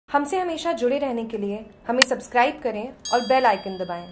हमसे हमेशा जुड़े रहने के लिए हमें सब्सक्राइब करें और बेल आइकन दबाएं।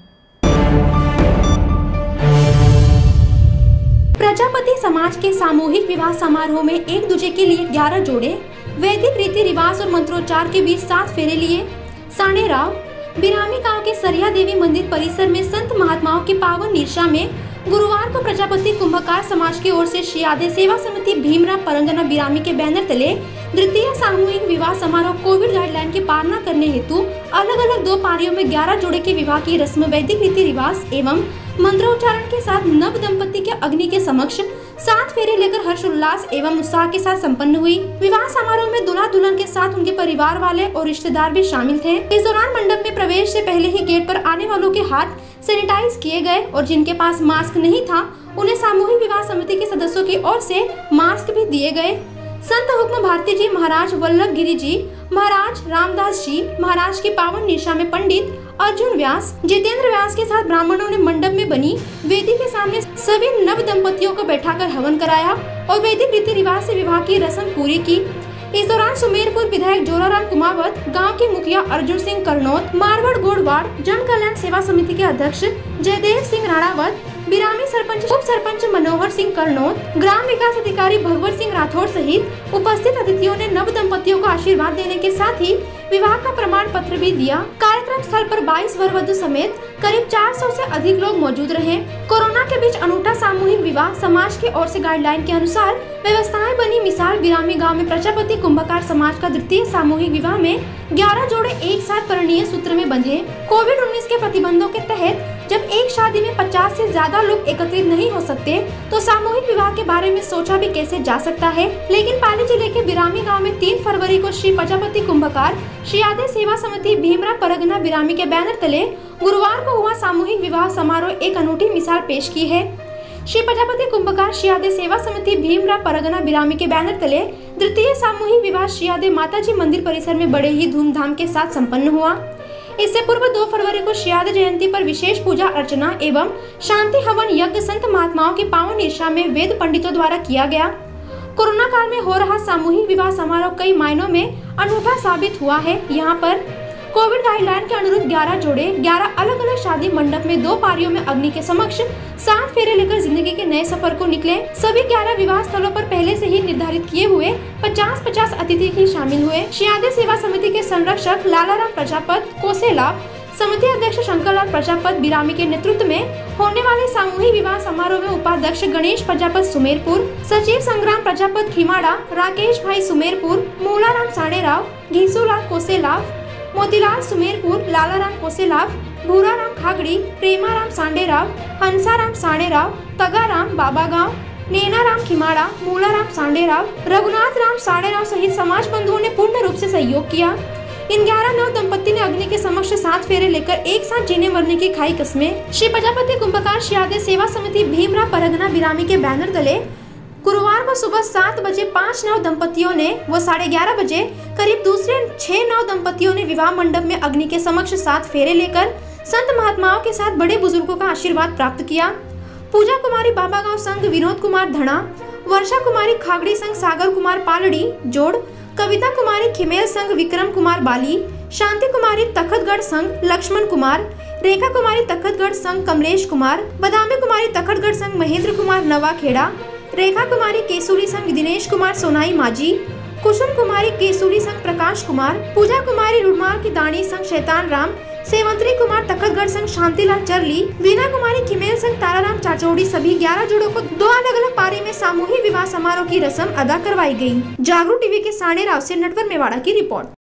प्रजापति समाज के सामूहिक विवाह समारोह में एक दूजे के लिए 11 जोड़े वैदिक रीति रिवाज और मंत्रोच्चार के बीच 7 फेरे लिए। साणेराव बिरामी गांव के सरिया देवी मंदिर परिसर में संत महात्माओं की पावन निशा में गुरुवार को प्रजापति कुंभकार समाज की ओर से शियादे सेवा समिति भीमराव परगना बिरामी के बैनर तले द्वितीय सामूहिक विवाह समारोह कोविड गाइडलाइन की पालना करने हेतु अलग अलग 2 पारियों में 11 जोड़े की विवाह की रस्म वैदिक रीति रिवाज एवं मंत्रोच्चारण के साथ नव दंपति के अग्नि के समक्ष 7 फेरे लेकर हर्षोल्लास एवं उत्साह के साथ संपन्न हुई। विवाह समारोह में दूल्हा दुल्हन के साथ उनके परिवार वाले और रिश्तेदार भी शामिल थे। इस दौरान मंडप में प्रवेश से पहले ही गेट पर आने वालों के हाथ सैनिटाइज किए गए और जिनके पास मास्क नहीं था उन्हें सामूहिक विवाह समिति के सदस्यों की ओर से मास्क भी दिए गए। संत हुक्म भारती जी महाराज वल्लभ गिरी जी महाराज रामदास जी महाराज की पावन निशा में पंडित अर्जुन व्यास जितेंद्र व्यास के साथ ब्राह्मणों ने मंडप में बनी वेदी के सामने सभी नव दंपतियों को बैठाकर हवन कराया और वैदिक रीति रिवाज से विवाह की रस्म पूरी की। इस दौरान सुमेरपुर विधायक जोराराम कुमावत, गांव के मुखिया अर्जुन सिंह करनौत, मारवाड़ गोड़वाड़ जन कल्याण सेवा समिति के अध्यक्ष जयदेव सिंह राणावत, बिरामी सरपंच उप सरपंच मनोहर सिंह करनौत, ग्राम विकास अधिकारी भगवत सिंह राठौर सहित उपस्थित अतिथियों ने नव दंपतियों को आशीर्वाद देने के साथ ही विवाह का प्रमाण पत्र भी दिया। कार्यक्रम स्थल पर 22 वर वधू समेत करीब 400 से अधिक लोग मौजूद रहे। कोरोना के बीच अनूठा सामूहिक विवाह समाज की ओर से गाइडलाइन के अनुसार व्यवस्थाएं बनी। मिसाल बिरामी गांव में प्रजापति कुंभकार समाज का द्वितीय सामूहिक विवाह में 11 जोड़े एक साथ परिणीय सूत्र में बंधे। कोविड-19 के प्रतिबंधों के तहत जब एक शादी में 50 से ज्यादा लोग एकत्रित नहीं हो सकते तो सामूहिक विवाह के बारे में सोचा भी कैसे जा सकता है। लेकिन पाली जिले के बिरामी गांव में 3 फरवरी को श्री प्रजापति कुंभकार शियादे सेवा समिति भीमराव परगना बिरामी के बैनर तले गुरुवार को हुआ सामूहिक विवाह समारोह एक अनूठी मिसाल पेश की है। श्री प्रजापति कुंभकार शियादे सेवा समिति भीमराव परगना बिरामी के बैनर तले द्वितीय सामूहिक विवाह शियादे माताजी मंदिर परिसर में बड़े ही धूमधाम के साथ संपन्न हुआ। इससे पूर्व 2 फरवरी को शियादे जयंती पर विशेष पूजा अर्चना एवं शांति हवन यज्ञ संत महात्माओं की पावन निशा में वेद पंडितों द्वारा किया गया। कोरोना काल में हो रहा सामूहिक विवाह समारोह कई मायनों में अनूठा साबित हुआ है। यहाँ पर कोविड गाइडलाइन के अनुरूप 11 जोड़े 11 अलग अलग शादी मंडप में 2 पारियों में अग्नि के समक्ष 7 फेरे लेकर जिंदगी के नए सफर को निकले। सभी 11 विवाह स्थलों पर पहले से ही निर्धारित किए हुए 50-50 अतिथि ही शामिल हुए। शियादे सेवा समिति के संरक्षक लालाराम प्रजापत कोसेला, समिति अध्यक्ष शंकरलाल प्रजापत बिरामी के नेतृत्व में होने वाले सामूहिक विवाह समारोह में उपाध्यक्ष गणेश प्रजापत सुमेरपुर, सचिव संग्राम प्रजापत खिमाड़ा, राकेश भाई सुमेरपुर, मूलाराम साणेराव, घीसूलाल कोसेलाव, मोतीलाल सुमेरपुर, लालाराम कोसेलाव, भूराराम खागड़ी, प्रेमाराम सांडेराव, हंसाराम साणेराव, तगाराम बाबागांव, नैनाराम खिमाड़ा, मूलाराम सांडेराव, रघुनाथ राम साणेराव सहित समाज बंधुओं ने पूर्ण रूप से सहयोग किया। इन 11 नव दंपति ने अग्नि के समक्ष 7 फेरे लेकर एक साथ जीने मरने की खाई कस्में। श्री प्रजापति कुंभकार शियादे सेवा समिति भीमराव परगना बिरामी के बैनर तले गुरुवार को सुबह 7 बजे 5 नव दंपतियों ने व 11:30 बजे करीब दूसरे 6 नव दंपतियों ने विवाह मंडप में अग्नि के समक्ष 7 फेरे लेकर संत महात्माओं के साथ बड़े बुजुर्गों का आशीर्वाद प्राप्त किया। पूजा कुमारी बाबागांव संघ विनोद कुमार धना, वर्षा कुमारी खागड़ी संघ सागर कुमार पालड़ी जोड़, कविता कुमारी खिमेल संघ विक्रम कुमार बाली, शांति कुमारी तखतगढ़ संघ लक्ष्मण कुमार, रेखा कुमारी तखतगढ़ संघ कमलेश कुमार, बदामी कुमारी तखतगढ़ संघ महेंद्र कुमार नवाखेड़ा, रेखा कुमारी केसुली संघ दिनेश कुमार सोनाई माझी, कुसुम कुमारी केसुली संघ प्रकाश कुमार, पूजा कुमारी रुड़मार की दानी संघ शैतान राम, सेवंतरी कुमार तखतगढ़ संघ शांतिलाल चरली, वीना कुमारी खिमेल संघ ताराराम चाचौड़ी सभी 11 जोड़ों को 2 अलग अलग पारी में सामूहिक विवाह समारोह की रस्म अदा करवाई गई। जागरूक टीवी के साणेराव से नटवर मेवाड़ा की रिपोर्ट।